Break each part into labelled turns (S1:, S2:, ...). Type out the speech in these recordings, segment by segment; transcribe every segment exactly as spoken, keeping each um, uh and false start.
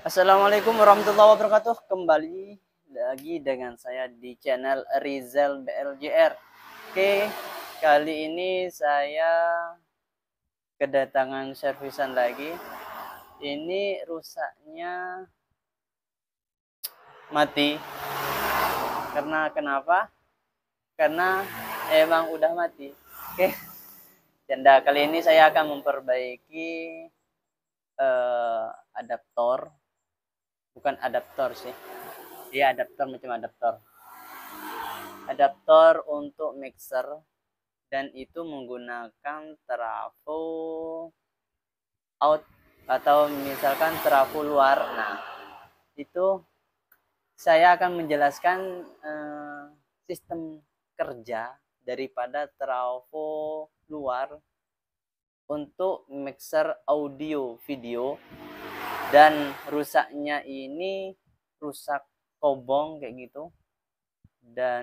S1: Assalamualaikum warahmatullahi wabarakatuh. Kembali lagi dengan saya di channel Rizal B L J R. Oke, kali ini saya kedatangan servisan lagi. Ini rusaknya mati. Karena kenapa? Karena emang udah mati. Oke. Dan kali ini saya akan memperbaiki uh, adaptor. Bukan adaptor sih. Iya, adaptor macam adaptor. Adaptor untuk mixer, dan itu menggunakan trafo out atau misalkan trafo luar. Nah, itu saya akan menjelaskan eh, sistem kerja daripada trafo luar untuk mixer audio video. Dan rusaknya ini rusak kobong kayak gitu. Dan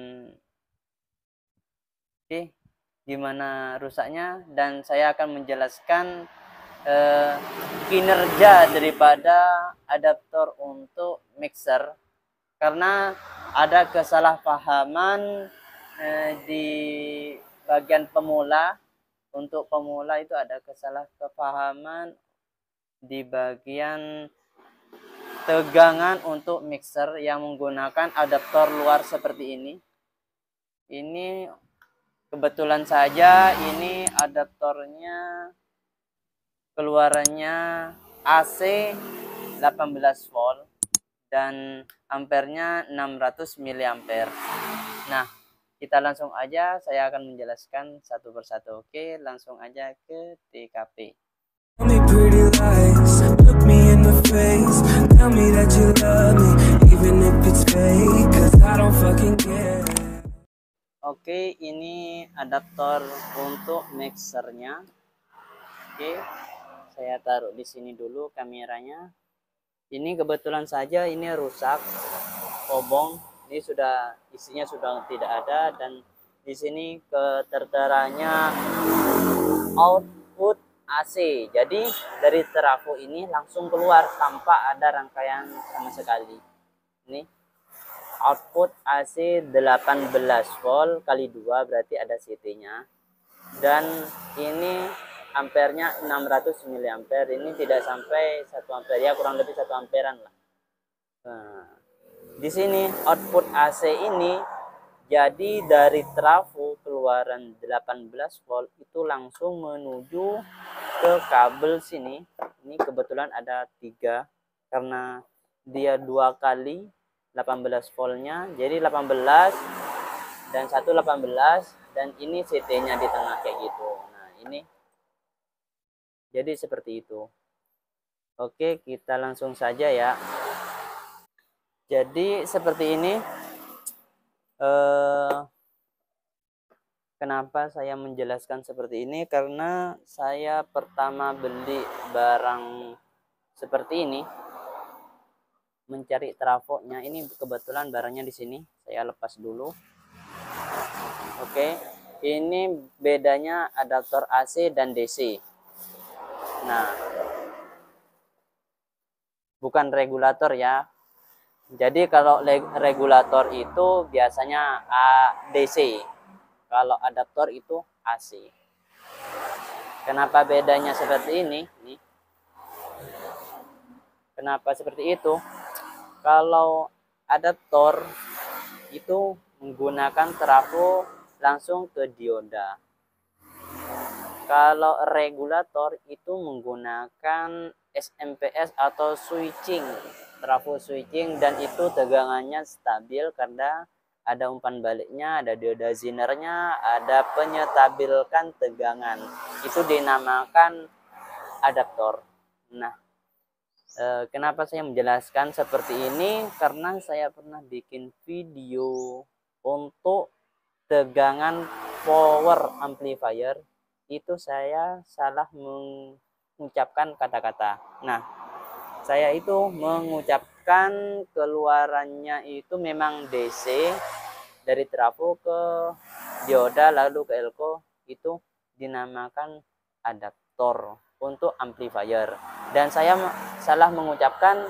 S1: oke, okay, gimana rusaknya, dan saya akan menjelaskan eh, kinerja daripada adaptor untuk mixer, karena ada kesalahpahaman eh, di bagian pemula. Untuk pemula itu ada kesalahpahaman di bagian tegangan untuk mixer yang menggunakan adaptor luar seperti ini. Ini kebetulan saja ini adaptornya keluarannya A C delapan belas volt dan ampernya enam ratus miliampere. Nah, kita langsung aja, saya akan menjelaskan satu persatu. Oke, langsung aja ke T K P. Oke, ini adaptor untuk mixernya. Oke, saya taruh di sini dulu kameranya. Ini kebetulan saja ini rusak kobong. Ini sudah isinya sudah tidak ada, dan di sini keterteranya output A C. Jadi dari trafo ini langsung keluar tanpa ada rangkaian sama sekali. Ini output A C delapan belas volt kali dua, berarti ada C T-nya. Dan ini ampernya enam ratus miliampere. Ini tidak sampai satu ampere, ya kurang lebih satu amperan lah. Nah, di sini output A C ini jadi dari trafo keluaran delapan belas volt itu langsung menuju ke kabel sini. Ini kebetulan ada tiga karena dia dua kali delapan belas voltnya, jadi delapan belas dan satu delapan belas, dan ini C T-nya di tengah kayak gitu. Nah, ini jadi seperti itu. Oke, kita langsung saja ya. Jadi seperti ini. Eh, kenapa saya menjelaskan seperti ini? Karena saya pertama beli barang seperti ini, mencari trafonya. Ini kebetulan barangnya di sini. Saya lepas dulu. Oke, ini bedanya adaptor A C dan D C. Nah, bukan regulator ya. Jadi kalau regulator itu biasanya D C. Kalau adaptor itu A C. Kenapa bedanya seperti ini? Nih. Kenapa seperti itu? Kalau adaptor itu menggunakan trafo langsung ke dioda. Kalau regulator itu menggunakan S M P S atau switching, trafo switching, dan itu tegangannya stabil karena ada umpan baliknya, ada dioda zinernya, ada penyetabilkan tegangan. Itu dinamakan adaptor. Nah, eh, kenapa saya menjelaskan seperti ini? Karena saya pernah bikin video untuk tegangan power amplifier. Itu saya salah mengucapkan kata-kata. Nah, saya itu mengucapkan keluarannya itu memang D C dari trafo ke dioda lalu ke elko, itu dinamakan adaptor. untuk amplifier. Dan saya salah mengucapkan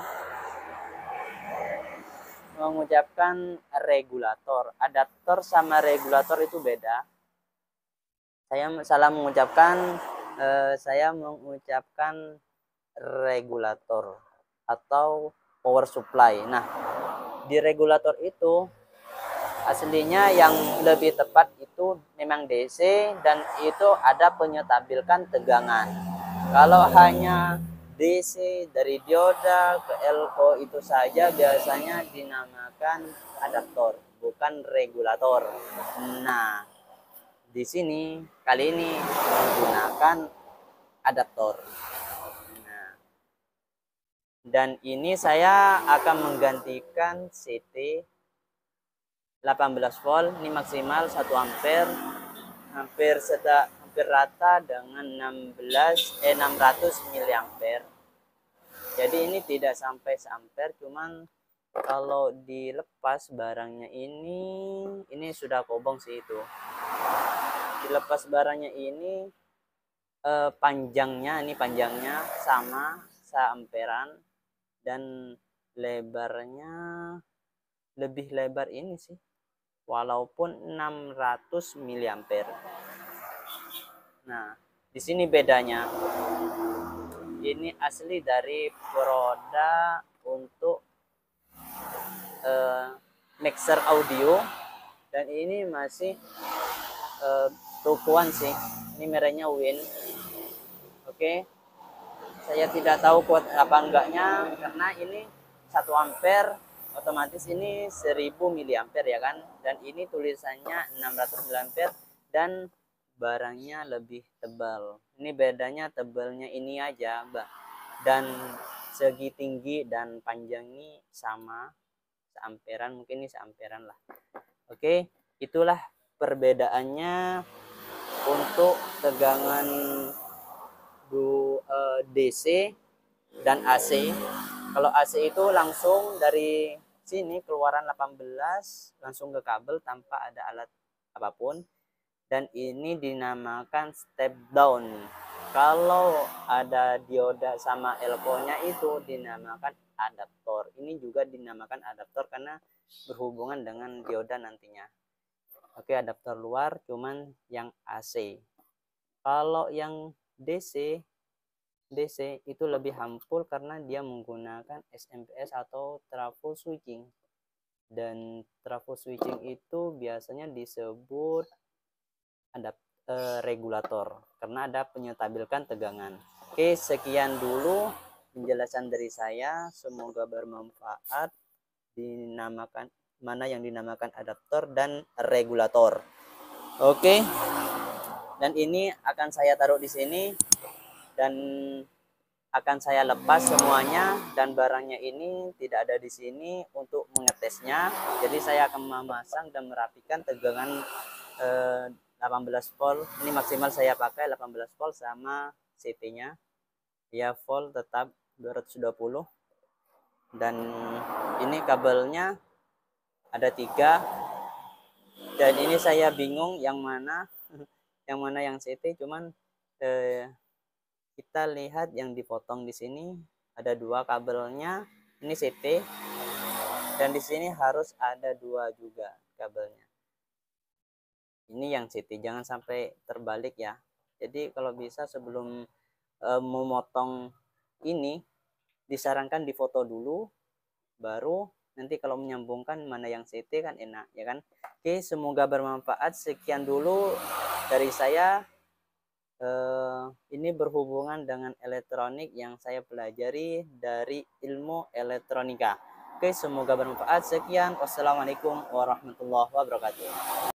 S1: mengucapkan regulator. Adaptor sama regulator itu beda. Saya salah mengucapkan eh, saya mengucapkan regulator atau power supply. Nah, di regulator itu aslinya yang lebih tepat itu memang D C dan itu ada penyetabilkan tegangan. Kalau hanya D C dari dioda ke L C O itu saja biasanya dinamakan adaptor, bukan regulator. Nah, di sini kali ini menggunakan adaptor. Nah, dan ini saya akan menggantikan C T delapan belas volt, ini maksimal satu ampere, hampir seta, hampir rata dengan enam belas eh enam ratus miliampere. Jadi ini tidak sampai seampere, cuman kalau dilepas barangnya ini ini sudah kobong sih itu. Dilepas barangnya ini eh, panjangnya ini panjangnya sama seamperan dan lebarnya lebih lebar ini sih, walaupun enam ratus miliampere. Nah, di sini bedanya. Ini asli dari produk untuk uh, mixer audio dan ini masih uh, tokoan sih. Ini mereknya Win. Oke. Saya tidak tahu kuat apa enggaknya karena ini satu ampere, otomatis ini seribu miliampere ya kan, dan ini tulisannya enam ratus miliampere dan barangnya lebih tebal. Ini bedanya tebalnya ini aja, Mbak. Dan segi tinggi dan panjang ini sama seamperan, mungkin ini seamperan lah. Oke, itulah perbedaannya untuk tegangan D C dan A C. Kalau A C itu langsung dari sini keluaran delapan belas langsung ke kabel tanpa ada alat apapun. Dan ini dinamakan step down. Kalau ada dioda sama L C O-nya itu dinamakan adaptor. Ini juga dinamakan adaptor karena berhubungan dengan dioda nantinya. Oke, adaptor luar cuman yang A C. Kalau yang D C, D C itu lebih ampul karena dia menggunakan S M P S atau trafo switching. Dan trafo switching itu biasanya disebut ada eh, regulator karena ada penyetabilkan tegangan. Oke, sekian dulu penjelasan dari saya, semoga bermanfaat. Dinamakan mana yang dinamakan adaptor dan regulator. Oke, dan ini akan saya taruh di sini dan akan saya lepas semuanya, dan barangnya ini tidak ada di sini untuk mengetesnya. Jadi saya akan memasang dan merapikan tegangan eh, delapan belas volt. Ini maksimal saya pakai delapan belas volt sama C T-nya. Ya, volt tetap dua ratus dua puluh. Dan ini kabelnya ada tiga. Dan ini saya bingung yang mana yang mana yang C T, cuman eh, kita lihat yang dipotong di sini ada dua kabelnya. Ini C T dan di sini harus ada dua juga kabelnya. Ini yang C T, jangan sampai terbalik ya. Jadi kalau bisa sebelum e, memotong ini disarankan difoto dulu, baru nanti kalau menyambungkan mana yang C T kan enak ya kan. Oke, semoga bermanfaat. Sekian dulu dari saya. Uh, ini berhubungan dengan elektronik yang saya pelajari dari ilmu elektronika. Oke, semoga bermanfaat. Sekian, wassalamualaikum warahmatullahi wabarakatuh.